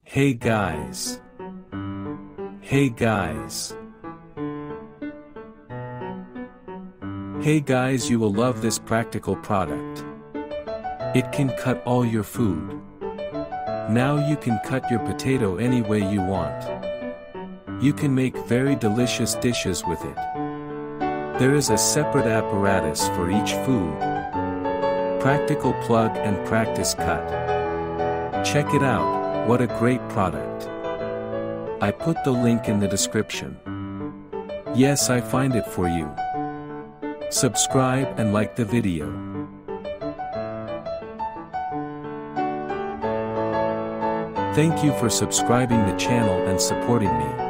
Hey guys. Hey guys. Hey guys, you will love this practical product. It can cut all your food. Now you can cut your potato any way you want. You can make very delicious dishes with it. There is a separate apparatus for each food. Practical plug and practice cut. Check it out. What a great product. I put the link in the description. Yes, I find it for you. Subscribe and like the video. Thank you for subscribing the channel and supporting me.